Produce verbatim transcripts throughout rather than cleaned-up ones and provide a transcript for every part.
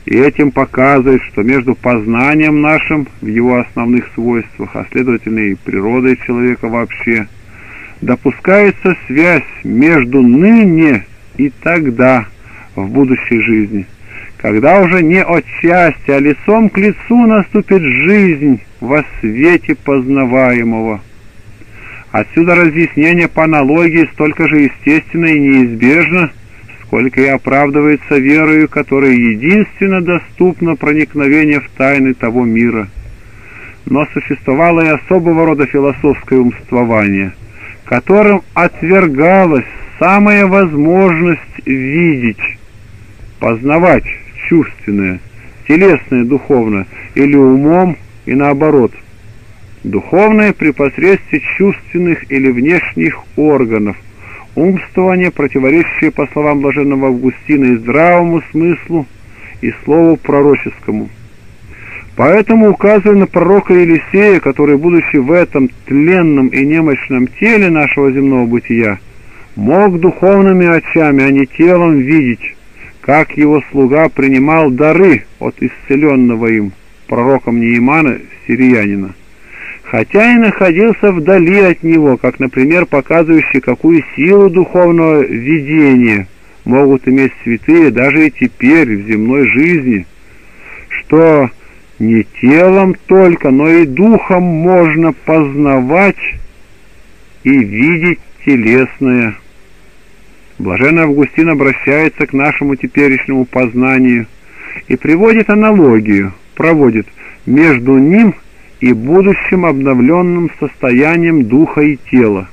и этим показывает, что между познанием нашим в его основных свойствах, а следовательно и природой человека вообще, допускается связь между ныне и тогда в будущей жизни, когда уже не отчасти, а лицом к лицу наступит жизнь во свете познаваемого. Отсюда разъяснение по аналогии столько же естественно и неизбежно, сколько и оправдывается верою, которой единственно доступно проникновение в тайны того мира. Но существовало и особого рода философское умствование, которым отвергалась самая возможность видеть, познавать чувственное, телесное духовно, или умом, и наоборот. Духовное при посредстве чувственных или внешних органов, умствование, противоречащее, по словам блаженного Августина, и здравому смыслу, и слову пророческому. Поэтому, указывая на пророка Елисея, который, будучи в этом тленном и немощном теле нашего земного бытия, мог духовными очами, а не телом видеть, как его слуга принимал дары от исцеленного им пророком Неимана, сириянина, хотя и находился вдали от него, как, например, показывающий, какую силу духовного видения могут иметь святые даже и теперь в земной жизни, что не телом только, но и духом можно познавать и видеть телесное. Блаженный Августин обращается к нашему теперешнему познанию и приводит аналогию, проводит между ним и будущим обновленным состоянием духа и тела.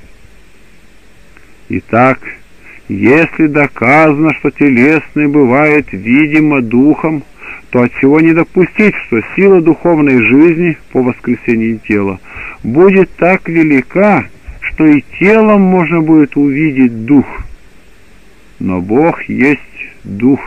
Итак, если доказано, что телесный бывает видимо духом, то отчего не допустить, что сила духовной жизни по воскресении тела будет так велика, что и телом можно будет увидеть дух. Но Бог есть дух.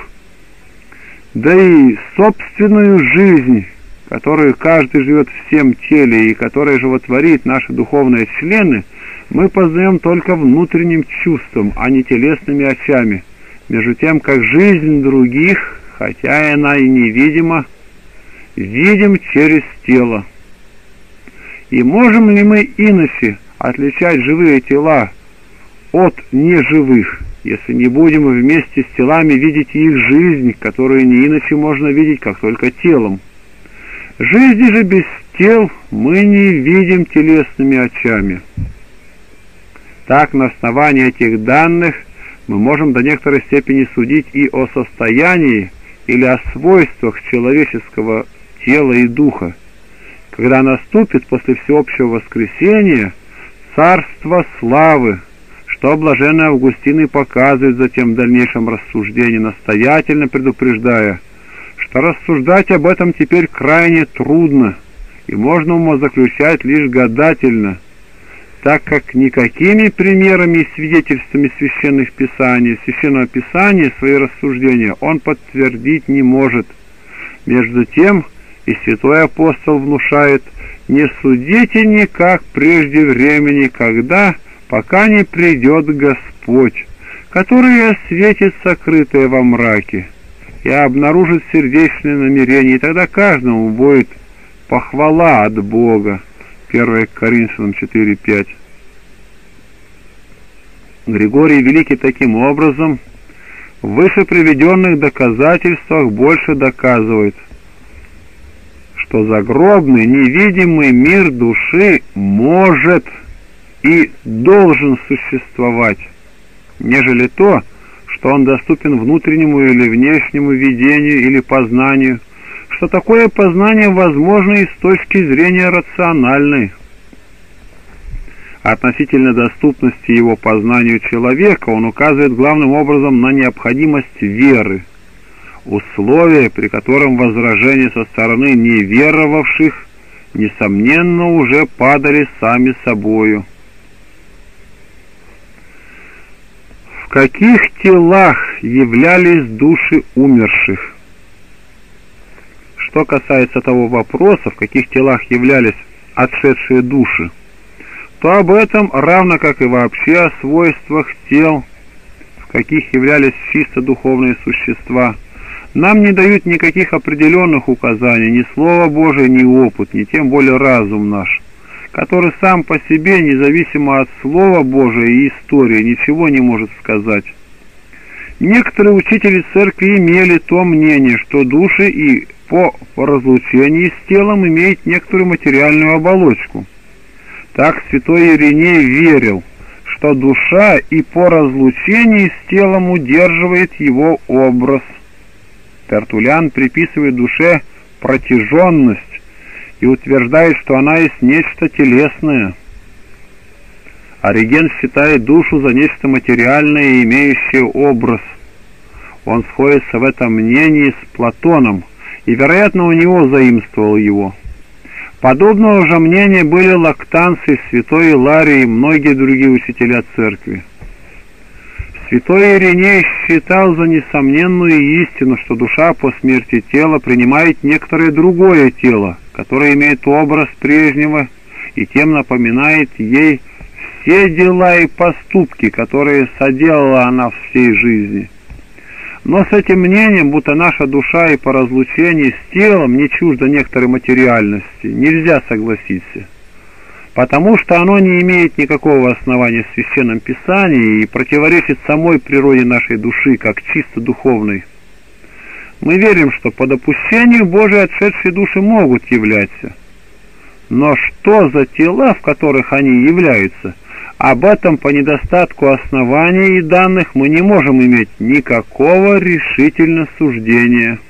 Да и собственную жизнь, которую каждый живет в всем теле и которая животворит наши духовные члены, мы познаем только внутренним чувством, а не телесными очами, между тем, как жизнь других, хотя она и невидима, видим через тело. И можем ли мы иначе отличать живые тела от неживых, если не будем вместе с телами видеть их жизнь, которую не иначе можно видеть, как только телом? Жизни же без тел мы не видим телесными очами. Так, на основании этих данных мы можем до некоторой степени судить и о состоянии или о свойствах человеческого тела и духа, когда наступит после всеобщего воскресения царство славы, что блаженный Августин и показывает затем в дальнейшем рассуждении, настоятельно предупреждая, что рассуждать об этом теперь крайне трудно, и можно умозаключать лишь гадательно, так как никакими примерами и свидетельствами священных писаний, священного писания свои рассуждения он подтвердить не может. Между тем и святой апостол внушает: «Не судите никак прежде времени, когда, пока не придет Господь, который осветит сокрытое во мраке и обнаружит сердечные намерения, и тогда каждому будет похвала от Бога». первое Коринфянам четыре пять. Григорий Великий таким образом в выше приведенных доказательствах больше доказывает, что загробный невидимый мир души может и должен существовать, нежели то, что он доступен внутреннему или внешнему видению или познанию, что такое познание возможно и с точки зрения рациональной. Относительно доступности его познанию человека он указывает главным образом на необходимость веры, условие, при котором возражения со стороны неверовавших, несомненно, уже падали сами собою. В каких телах являлись души умерших? Что касается того вопроса, в каких телах являлись отшедшие души, то об этом, равно как и вообще о свойствах тел, в каких являлись чисто духовные существа, Нам не дают никаких определенных указаний, ни Слово Божие, ни опыт, ни тем более разум наш, который сам по себе, независимо от Слова Божия и истории, ничего не может сказать. Некоторые учители церкви имели то мнение, что души и по разлучении с телом имеют некоторую материальную оболочку. Так святой Ириней верил, что душа и по разлучении с телом удерживает его образ. Тертуллиан приписывает душе протяженность и утверждает, что она есть нечто телесное. Ориген считает душу за нечто материальное и имеющее образ. Он сходится в этом мнении с Платоном, и, вероятно, у него заимствовал его. Подобного же мнения были Лактанций, святой Иларий и многие другие учителя церкви. Святой Ириней считал за несомненную истину, что душа по смерти тела принимает некоторое другое тело, которое имеет образ прежнего и тем напоминает ей все дела и поступки, которые соделала она в всей жизни. Но с этим мнением, будто наша душа и по разлучении с телом не чужда некоторой материальности, нельзя согласиться, потому что оно не имеет никакого основания в Священном Писании и противоречит самой природе нашей души, как чисто духовной. Мы верим, что по допущению Божией отшедшие души могут являться. Но что за тела, в которых они являются, об этом по недостатку оснований и данных мы не можем иметь никакого решительного суждения.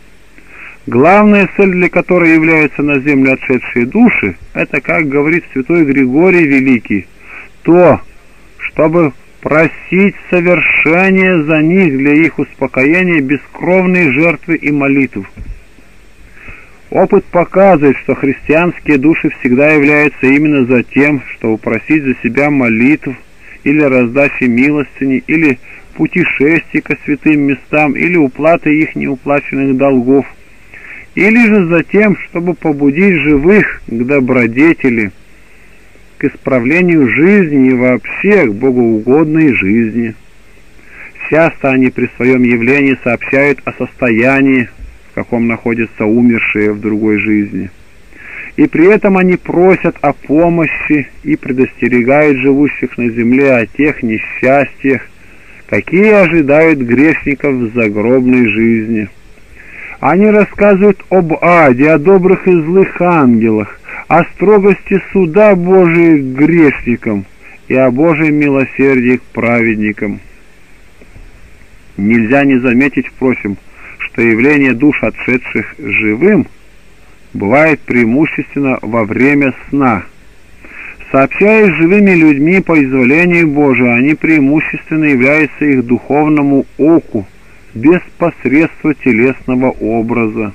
Главная цель, для которой являются на землю отшедшие души, это, как говорит святой Григорий Великий, то, чтобы просить совершения за них для их успокоения бескровной жертвы и молитв. Опыт показывает, что христианские души всегда являются именно за тем, чтобы просить за себя молитв, или раздачи милостыни, или путешествий ко святым местам, или уплаты их неуплаченных долгов, или же за тем, чтобы побудить живых к добродетели, к исправлению жизни и вообще к богоугодной жизни. Часто они при своем явлении сообщают о состоянии, в каком находятся умершие в другой жизни. И при этом они просят о помощи и предостерегают живущих на земле о тех несчастьях, какие ожидают грешников в загробной жизни. Они рассказывают об аде, о добрых и злых ангелах, о строгости суда Божия к грешникам и о Божьем милосердии к праведникам. Нельзя не заметить, впрочем, что явление душ отшедших живым бывает преимущественно во время сна. Сообщаясь с живыми людьми по изволению Божию, они преимущественно являются их духовному оку, без посредства телесного образа.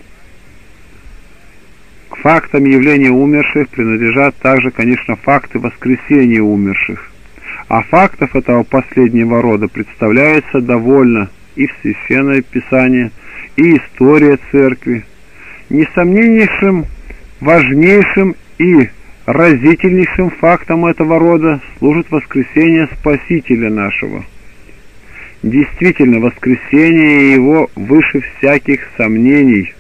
К фактам явления умерших принадлежат также, конечно, факты воскресения умерших. А фактов этого последнего рода представляется довольно и в Священное Писание, и история Церкви. Несомненнейшим, важнейшим и разительнейшим фактом этого рода служит воскресение Спасителя нашего. Действительно, воскресение Его выше всяких сомнений.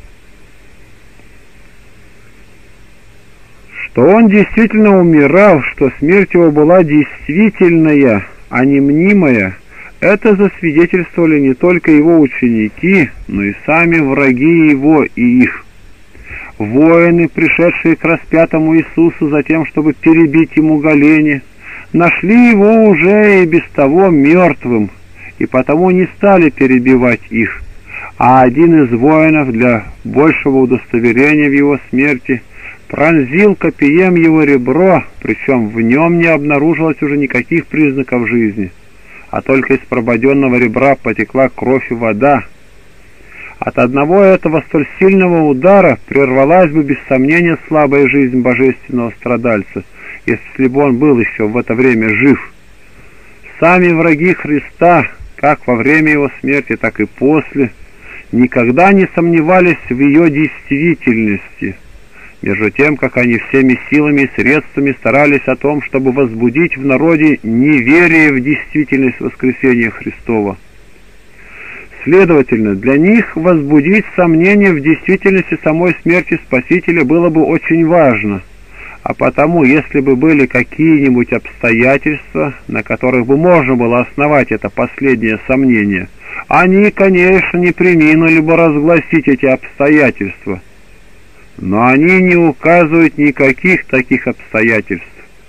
Что Он действительно умирал, что смерть Его была действительная, а не мнимая, это засвидетельствовали не только Его ученики, но и сами враги Его и их. Воины, пришедшие к распятому Иисусу за тем, чтобы перебить Ему голени, нашли Его уже и без того мертвым, и потому не стали перебивать их, а один из воинов для большего удостоверения в Его смерти пронзил копьем Его ребро, причем в нем не обнаружилось уже никаких признаков жизни, а только из прободенного ребра потекла кровь и вода. От одного этого столь сильного удара прервалась бы без сомнения слабая жизнь божественного страдальца, если бы он был еще в это время жив. Сами враги Христа, как во время Его смерти, так и после, никогда не сомневались в ее действительности, между тем, как они всеми силами и средствами старались о том, чтобы возбудить в народе неверие в действительность воскресения Христова. Следовательно, для них возбудить сомнение в действительности самой смерти Спасителя было бы очень важно, а потому, если бы были какие-нибудь обстоятельства, на которых бы можно было основать это последнее сомнение, они, конечно, не преминули бы разгласить эти обстоятельства, но они не указывают никаких таких обстоятельств.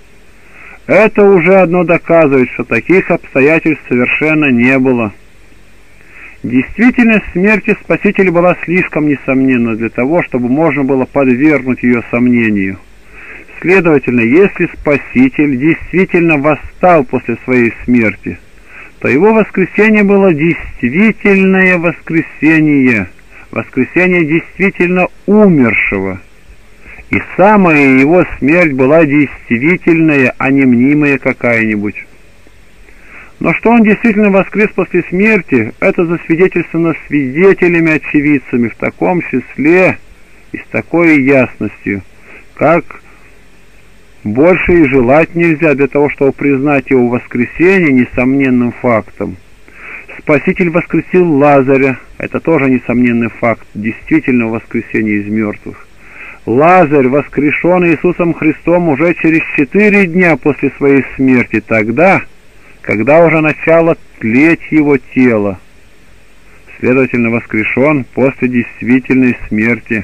Это уже одно доказывает, что таких обстоятельств совершенно не было. Действительность смерти Спасителя была слишком несомненна для того, чтобы можно было подвергнуть ее сомнению. Следовательно, если Спаситель действительно восстал после своей смерти, то его воскресение было действительное воскресение, воскресение действительно умершего. И самая его смерть была действительная, а не мнимая какая-нибудь. Но что он действительно воскрес после смерти, это засвидетельствовано свидетелями-очевидцами в таком числе и с такой ясностью, как больше и желать нельзя для того, чтобы признать его воскресение несомненным фактом. Спаситель воскресил Лазаря, это тоже несомненный факт действительного воскресения из мертвых. Лазарь воскрешен Иисусом Христом уже через четыре дня после своей смерти, тогда, когда уже начало тлеть его тело. Следовательно, воскрешен после действительной смерти.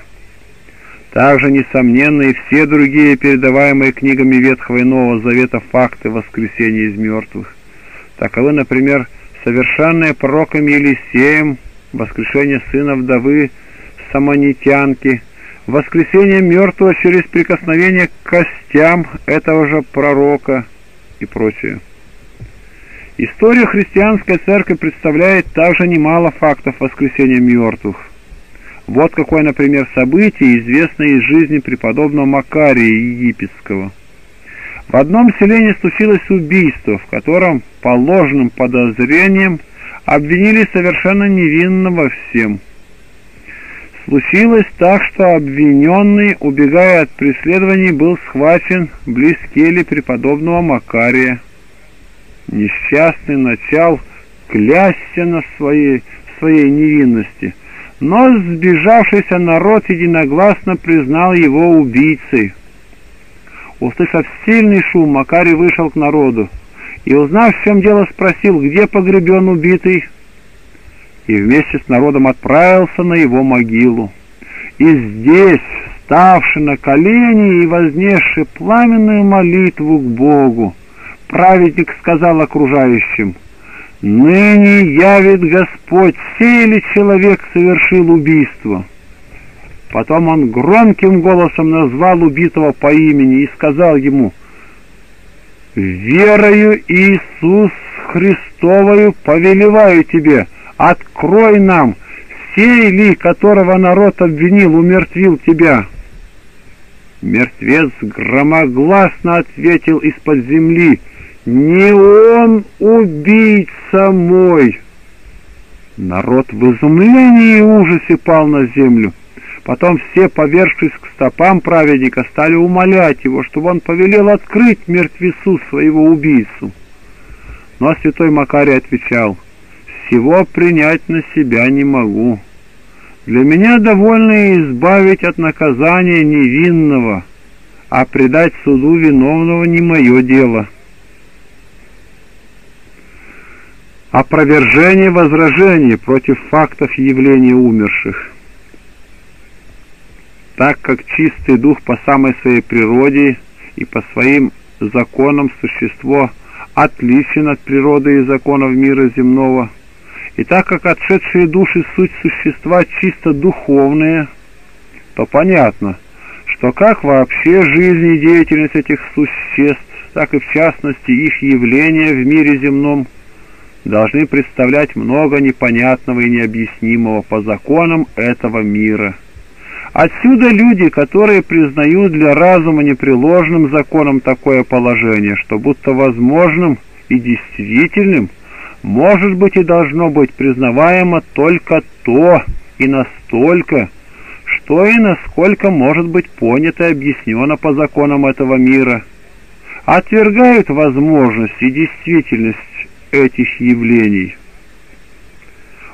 Также, несомненно, и все другие передаваемые книгами Ветхого и Нового Завета факты воскресения из мертвых. Таковы, например, совершенное пророком Елисеем воскрешение сына вдовы Самонитянки, воскресение мертвого через прикосновение к костям этого же пророка и прочее. История христианской церкви представляет также немало фактов воскресения мертвых. Вот какое, например, событие, известное из жизни преподобного Макария Египетского. В одном селении случилось убийство, в котором по ложным подозрениям обвинили совершенно невинного всем. Случилось так, что обвиненный, убегая от преследований, был схвачен близ кельи преподобного Макария. Несчастный начал клясться на своей, своей невинности, но сбежавшийся народ единогласно признал его убийцей. Услышав сильный шум, Макарий вышел к народу и, узнав, в чем дело, спросил, где погребен убитый, и вместе с народом отправился на его могилу. И здесь, ставший на колени и вознесший пламенную молитву к Богу, праведник сказал окружающим: «Ныне явит Господь, сей ли человек совершил убийство?» Потом он громким голосом назвал убитого по имени и сказал ему: «Верою Иисус Христовою повелеваю тебе, открой нам, сей ли, которого народ обвинил, умертвил тебя?» Мертвец громогласно ответил из-под земли: «Не он убийца мой!» Народ в изумлении и ужасе пал на землю. Потом все, повергшись к стопам праведника, стали умолять его, чтобы он повелел открыть мертвецу своего убийцу. Но святой Макарий отвечал: «Всего принять на себя не могу. Для меня довольно избавить от наказания невинного, а предать суду виновного не мое дело». Опровержение возражений против фактов явления умерших. Так как чистый дух по самой своей природе и по своим законам существо отличен от природы и законов мира земного, и так как отшедшие души суть существа чисто духовные, то понятно, что как вообще жизнь и деятельность этих существ, так и в частности их явления в мире земном должны представлять много непонятного и необъяснимого по законам этого мира. Отсюда люди, которые признают для разума непреложным законом такое положение, что будто возможным и действительным может быть и должно быть признаваемо только то и настолько, что и насколько может быть понято и объяснено по законам этого мира, отвергают возможность и действительность этих явлений.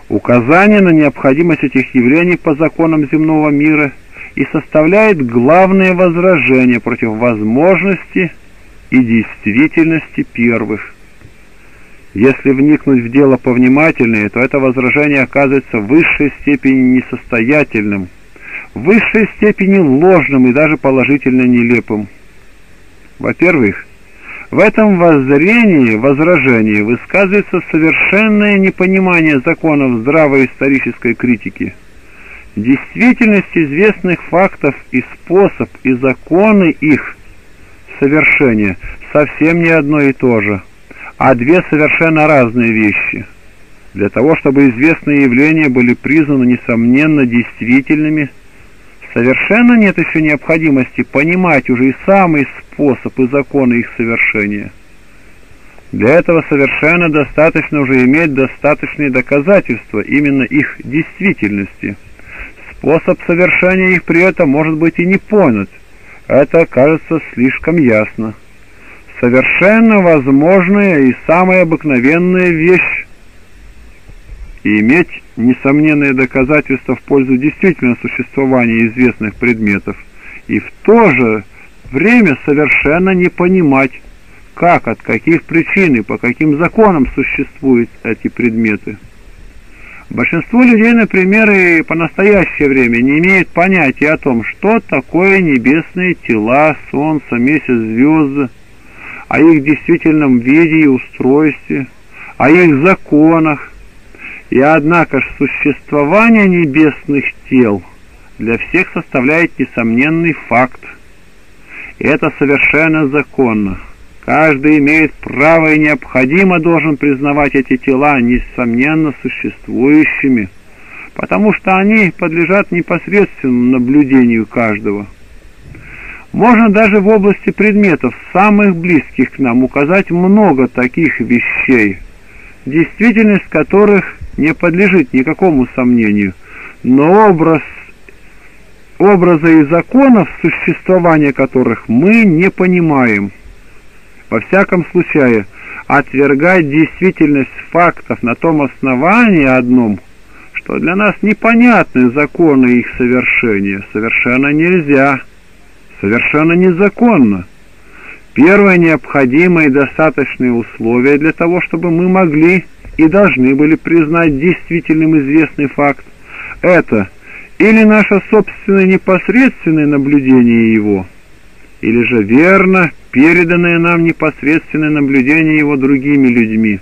указание на необходимость этих явлений по законам земного мира и составляет главное возражение против возможности и действительности первых. Если вникнуть в дело повнимательнее, то это возражение оказывается в высшей степени несостоятельным, в высшей степени ложным и даже положительно нелепым. Во-первых, в этом воззрении, возражении высказывается совершенное непонимание законов здравой исторической критики. Действительность известных фактов и способ, и законы их совершения совсем не одно и то же, а две совершенно разные вещи. Для того, чтобы известные явления были признаны несомненно действительными, совершенно нет еще необходимости понимать уже и самый способ и законы их совершения. Для этого совершенно достаточно уже иметь достаточные доказательства именно их действительности. Способ совершения их при этом может быть и не понят. Это кажется слишком ясно. Совершенно возможная и самая обыкновенная вещь и иметь несомненные доказательства в пользу действительно существования известных предметов, и в то же время совершенно не понимать, как, от каких причин и по каким законам существуют эти предметы. Большинство людей, например, и по настоящее время не имеют понятия о том, что такое небесные тела, солнце, месяц, звезды, о их действительном виде и устройстве, о их законах. И однако же существование небесных тел для всех составляет несомненный факт. И это совершенно законно. Каждый имеет право и необходимо должен признавать эти тела несомненно существующими, потому что они подлежат непосредственному наблюдению каждого. Можно даже в области предметов, самых близких к нам, указать много таких вещей, действительность которых не подлежит никакому сомнению, но образ, образа и законов, существования которых мы не понимаем. Во всяком случае, отвергать действительность фактов на том основании одном, что для нас непонятны законы их совершения, совершенно нельзя, совершенно незаконно. Первое необходимое и достаточное условие для того, чтобы мы могли и должны были признать действительным известный факт, это или наше собственное непосредственное наблюдение его, или же верно переданное нам непосредственное наблюдение его другими людьми.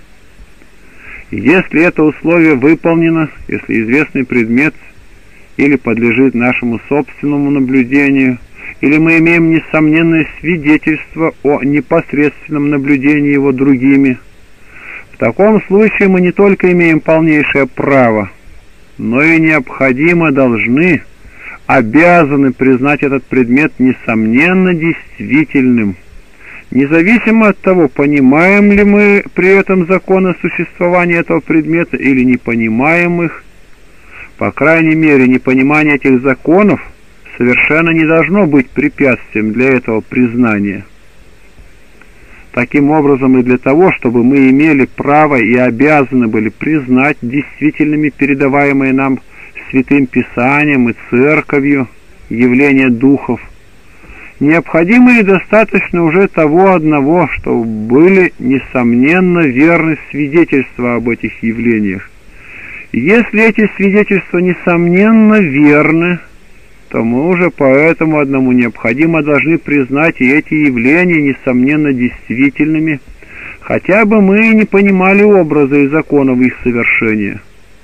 Если это условие выполнено, если известный предмет или подлежит нашему собственному наблюдению, или мы имеем несомненное свидетельство о непосредственном наблюдении его другими, в таком случае мы не только имеем полнейшее право, но и необходимо должны, обязаны признать этот предмет несомненно действительным, независимо от того, понимаем ли мы при этом законы существования этого предмета или не понимаем их. По крайней мере, непонимание этих законов совершенно не должно быть препятствием для этого признания. Таким образом, и для того, чтобы мы имели право и обязаны были признать действительными передаваемые нам Святым Писанием и Церковью явления духов, необходимо и достаточно уже того одного, что были несомненно верны свидетельства об этих явлениях. Если эти свидетельства несомненно верны, то мы уже по этому одному необходимо должны признать и эти явления несомненно действительными, хотя бы мы и не понимали образа и законов их совершения.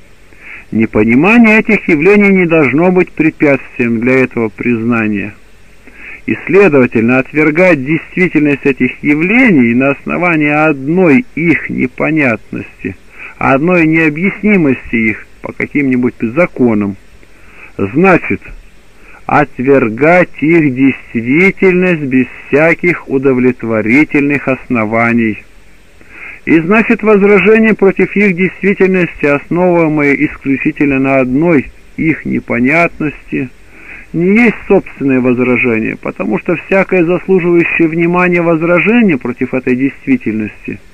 Непонимание этих явлений не должно быть препятствием для этого признания. И, следовательно, отвергать действительность этих явлений на основании одной их непонятности, одной необъяснимости их по каким-нибудь законам, значит отвергать их действительность без всяких удовлетворительных оснований. И значит возражение против их действительности, основываемое исключительно на одной их непонятности, не есть собственное возражение, потому что всякое заслуживающее внимания возражение против этой действительности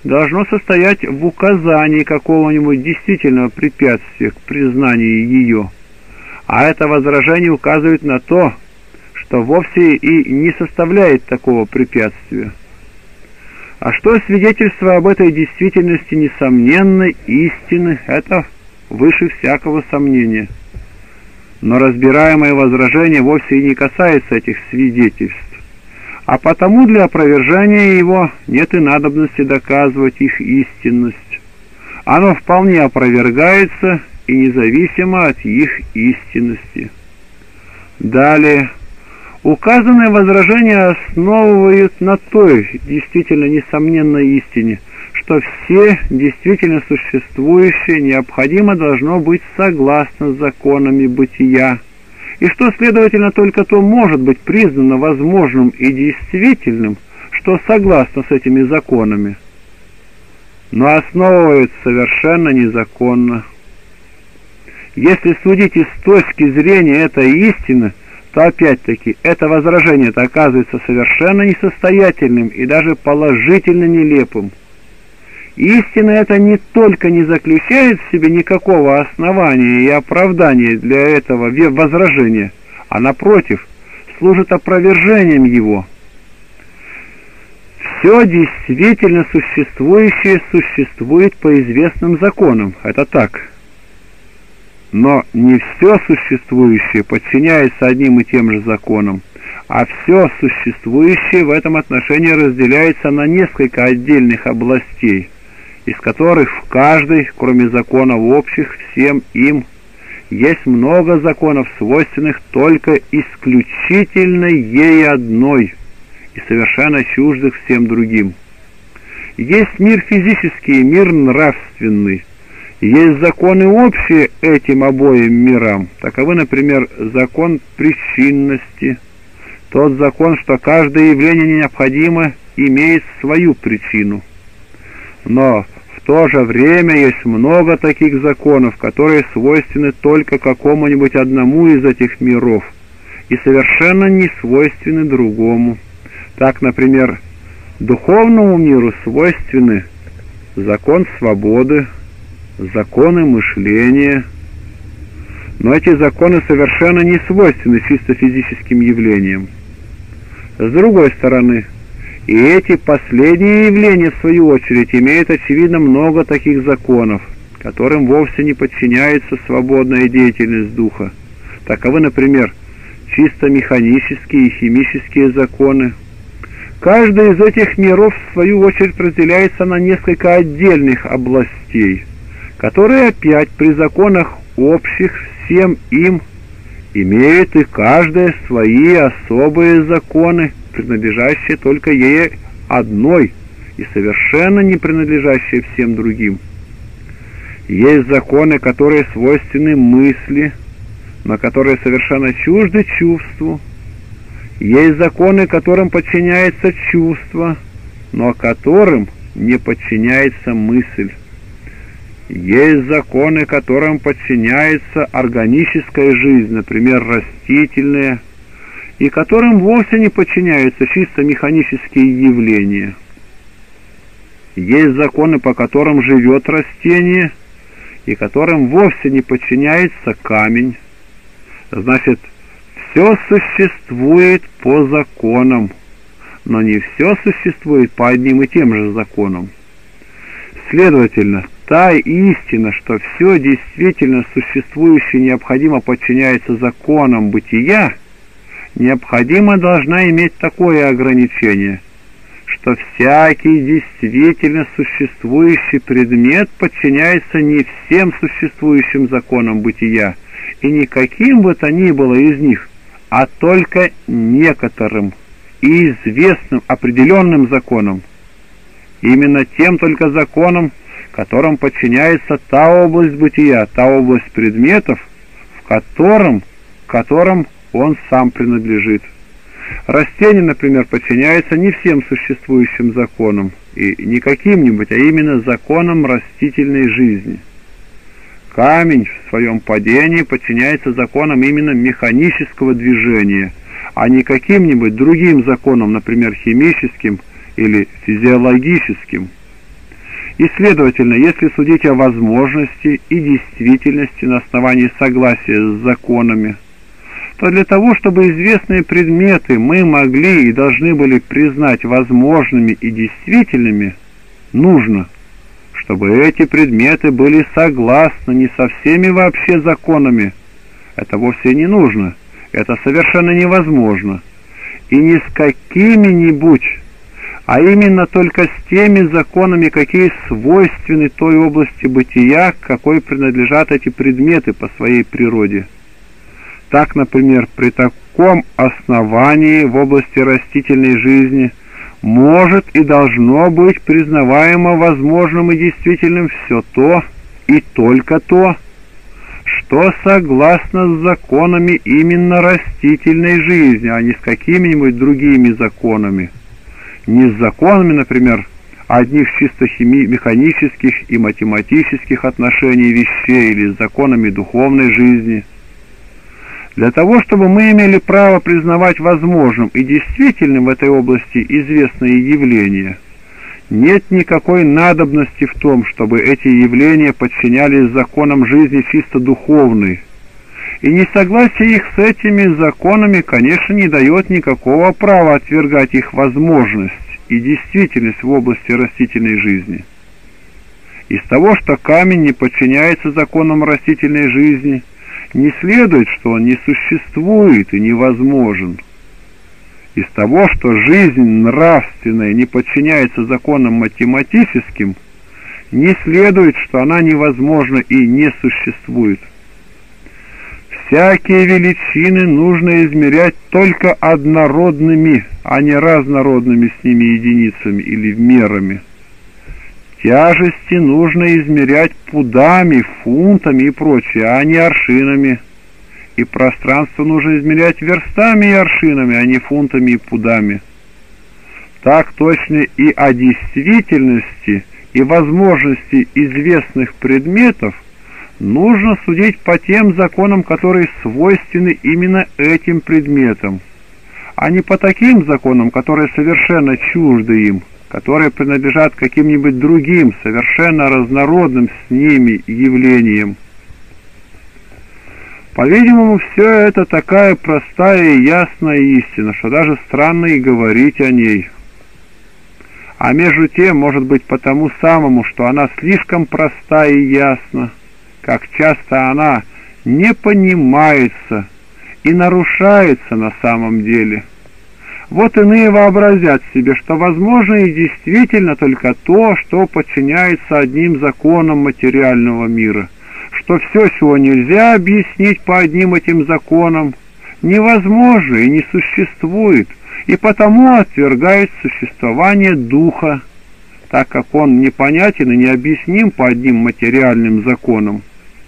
должно состоять в указании какого-нибудь действительного препятствия к признанию ее, а это возражение указывает на то, что вовсе и не составляет такого препятствия. А что свидетельство об этой действительности несомненной истины, это выше всякого сомнения. Но разбираемое возражение вовсе и не касается этих свидетельств, а потому для опровержения его нет и надобности доказывать их истинность. Оно вполне опровергается и независимо от их истинности. Далее. Указанные возражения основывают на той действительно несомненной истине, что все действительно существующее необходимо должно быть согласно с законами бытия, и что, следовательно, только то может быть признано возможным и действительным, что согласно с этими законами, но основывается совершенно незаконно. Если судить из точки зрения этой истины, то опять-таки это возражение-то оказывается совершенно несостоятельным и даже положительно нелепым. Истина эта не только не заключает в себе никакого основания и оправдания для этого возражения, а напротив, служит опровержением его. Все действительно существующее существует по известным законам, это так. Но не все существующее подчиняется одним и тем же законам, а все существующее в этом отношении разделяется на несколько отдельных областей, из которых в каждой, кроме законов общих, всем им, есть много законов, свойственных только исключительно ей одной и совершенно чуждых всем другим. Есть мир физический и мир нравственный. Есть законы общие этим обоим мирам. Таковы, например, закон причинности, тот закон, что каждое явление необходимо имеет свою причину. Но в то же время есть много таких законов, которые свойственны только какому-нибудь одному из этих миров и совершенно не свойственны другому. Так, например, духовному миру свойственны закон свободы, законы мышления, но эти законы совершенно не свойственны чисто физическим явлениям. С другой стороны, и эти последние явления, в свою очередь, имеют, очевидно, много таких законов, которым вовсе не подчиняется свободная деятельность духа. Таковы, например, чисто механические и химические законы. Каждый из этих миров, в свою очередь, разделяется на несколько отдельных областей, которые опять при законах общих всем им имеют и каждая свои особые законы, принадлежащие только ей одной и совершенно не принадлежащие всем другим. Есть законы, которые свойственны мысли, но которые совершенно чужды чувству. Есть законы, которым подчиняется чувство, но которым не подчиняется мысль. Есть законы, которым подчиняется органическая жизнь, например, растительная, и которым вовсе не подчиняются чисто механические явления. Есть законы, по которым живет растение, и которым вовсе не подчиняется камень. Значит, все существует по законам, но не все существует по одним и тем же законам. Следовательно, та истина, что все действительно существующее необходимо подчиняется законам бытия, необходимо должна иметь такое ограничение, что всякий действительно существующий предмет подчиняется не всем существующим законам бытия, и не каким бы то ни было из них, а только некоторым и известным определенным законам. Именно тем только законам, которым подчиняется та область бытия, та область предметов, в котором, которым он сам принадлежит. Растение, например, подчиняется не всем существующим законам, и не каким-нибудь, а именно законам растительной жизни. Камень в своем падении подчиняется законам именно механического движения, а не каким-нибудь другим законам, например, химическим или физиологическим. И, следовательно, если судить о возможности и действительности на основании согласия с законами, то для того, чтобы известные предметы мы могли и должны были признать возможными и действительными, нужно, чтобы эти предметы были согласны не со всеми вообще законами. Это вовсе не нужно, это совершенно невозможно. И не с какими-нибудь, а именно только с теми законами, какие свойственны той области бытия, к какой принадлежат эти предметы по своей природе. Так, например, при таком основании в области растительной жизни может и должно быть признаваемо возможным и действительным все то и только то, что согласно с законами именно растительной жизни, а не с какими-нибудь другими законами. Не с законами, например, одних чисто хими- механических и математических отношений вещей или с законами духовной жизни. Для того, чтобы мы имели право признавать возможным и действительным в этой области известные явления, нет никакой надобности в том, чтобы эти явления подчинялись законам жизни чисто духовной. И несогласие их с этими законами, конечно, не дает никакого права отвергать их возможность и действительность в области растительной жизни. Из того, что камень не подчиняется законам растительной жизни, не следует, что он не существует и невозможен. Из того, что жизнь нравственная не подчиняется законам математическим, не следует, что она невозможна и не существует. Всякие величины нужно измерять только однородными, а не разнородными с ними единицами или мерами. Тяжести нужно измерять пудами, фунтами и прочее, а не аршинами. И пространство нужно измерять верстами и аршинами, а не фунтами и пудами. Так точно и о действительности и возможности известных предметов нужно судить по тем законам, которые свойственны именно этим предметам, а не по таким законам, которые совершенно чужды им, которые принадлежат каким-нибудь другим, совершенно разнородным с ними явлениям. По-видимому, все это такая простая и ясная истина, что даже странно и говорить о ней. А между тем, может быть, потому самому, что она слишком проста и ясна, как часто она не понимается и нарушается на самом деле. Вот иные вообразят себе, что возможно и действительно только то, что подчиняется одним законам материального мира, что все, чего нельзя объяснить по одним этим законам, невозможно и не существует, и потому отвергает существование духа, так как он непонятен и необъясним по одним материальным законам.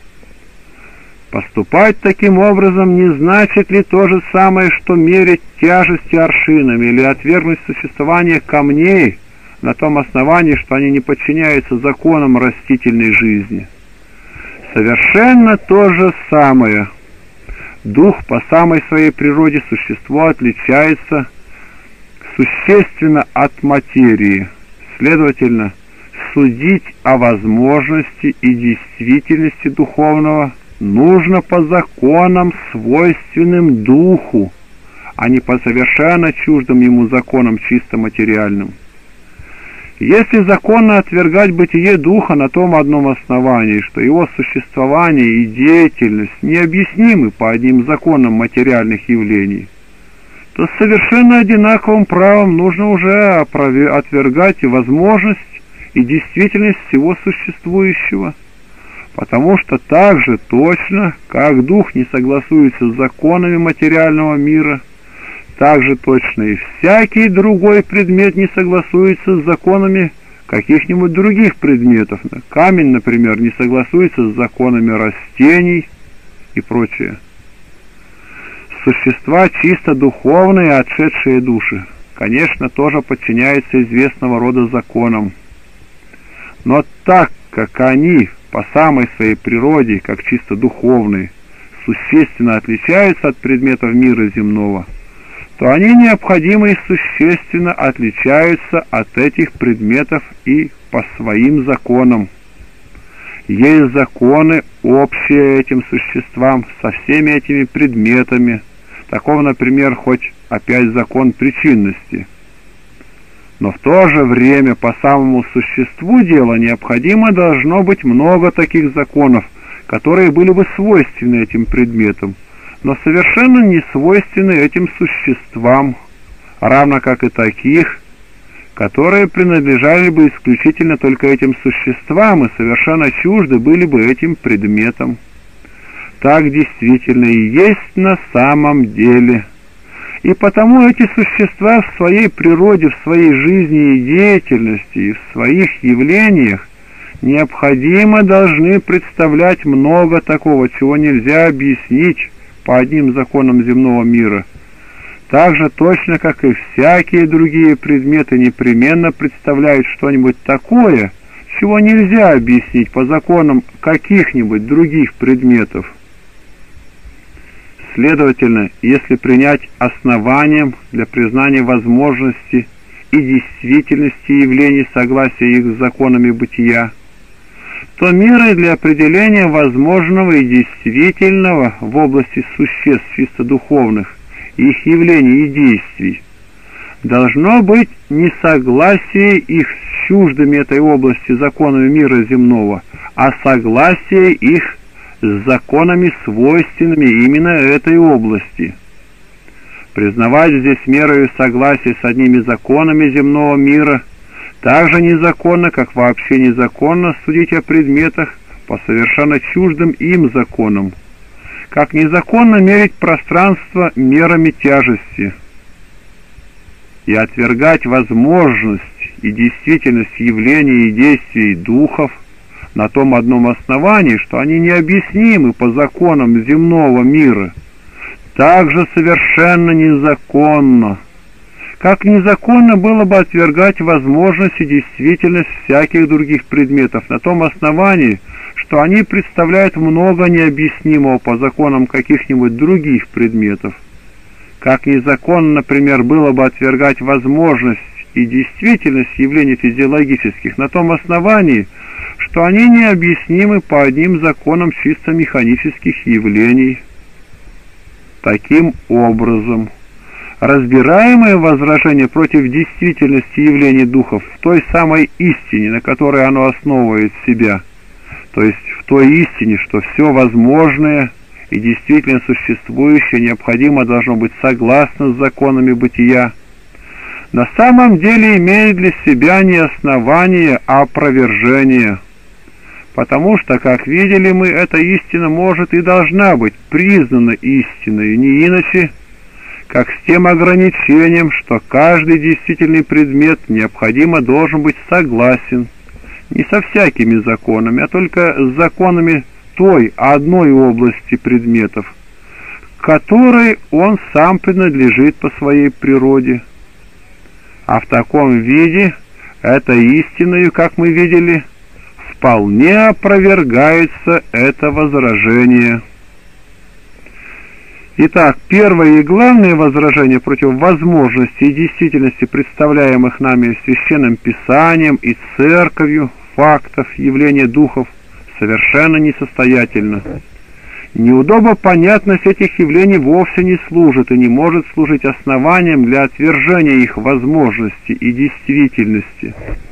Поступать таким образом не значит ли то же самое, что мерить тяжести аршинами или отвергнуть существование камней на том основании, что они не подчиняются законам растительной жизни? Совершенно то же самое. Дух по самой своей природе существо отличается существенно от материи. Следовательно, судить о возможности и действительности духовного нужно по законам, свойственным духу, а не по совершенно чуждым ему законам чисто материальным. Если законно отвергать бытие духа на том одном основании, что его существование и деятельность необъяснимы по одним законам материальных явлений, то с совершенно одинаковым правом нужно уже отвергать и возможность, и действительность всего существующего, потому что так же точно, как дух не согласуется с законами материального мира, так же точно и всякий другой предмет не согласуется с законами каких-нибудь других предметов. Камень, например, не согласуется с законами растений и прочее. Существа чисто духовные, отшедшие души, конечно, тоже подчиняются известного рода законам. Но так как они по самой своей природе, как чисто духовные, существенно отличаются от предметов мира земного, то они необходимо и существенно отличаются от этих предметов и по своим законам. Есть законы, общие этим существам, со всеми этими предметами. Таков, например, хоть опять закон причинности. Но в то же время по самому существу дела необходимо должно быть много таких законов, которые были бы свойственны этим предметам, но совершенно не свойственны этим существам, равно как и таких, которые принадлежали бы исключительно только этим существам и совершенно чужды были бы этим предметам. Так действительно и есть на самом деле. И потому эти существа в своей природе, в своей жизни и деятельности, и в своих явлениях необходимо должны представлять много такого, чего нельзя объяснить по одним законам земного мира. Так же точно, как и всякие другие предметы непременно представляют что-нибудь такое, чего нельзя объяснить по законам каких-нибудь других предметов. Следовательно, если принять основанием для признания возможности и действительности явлений согласия их с законами бытия, то мерой для определения возможного и действительного в области существ чисто духовных, их явлений и действий, должно быть не согласие их с чуждыми этой области законами мира земного, а согласие их с законами, свойственными именно этой области. Признавать здесь мерою согласия с одними законами земного мира так же незаконно, как вообще незаконно судить о предметах по совершенно чуждым им законам, как незаконно мерить пространство мерами тяжести, и отвергать возможность и действительность явлений и действий духов на том одном основании, что они необъяснимы по законам земного мира, также совершенно незаконно, как незаконно было бы отвергать возможность и действительность всяких других предметов на том основании, что они представляют много необъяснимого по законам каких-нибудь других предметов. Как незаконно, например, было бы отвергать возможность и действительность явлений физиологических на том основании, что они необъяснимы по одним законам чисто механических явлений. Таким образом, разбираемое возражение против действительности явлений духов в той самой истине, на которой оно основывает себя, то есть в той истине, что все возможное и действительно существующее необходимо должно быть согласно с законами бытия, на самом деле имеет для себя не основание, а опровержение, потому что, как видели мы, эта истина может и должна быть признана истиной, не иначе, как с тем ограничением, что каждый действительный предмет необходимо должен быть согласен не со всякими законами, а только с законами той одной области предметов, которой он сам принадлежит по своей природе. А в таком виде этой истиною, как мы видели, вполне опровергается это возражение. Итак, первое и главное возражение против возможности и действительности представляемых нами Священным Писанием и Церковью фактов явления духов совершенно несостоятельно. Неудобно понятность этих явлений вовсе не служит и не может служить основанием для отвержения их возможности и действительности.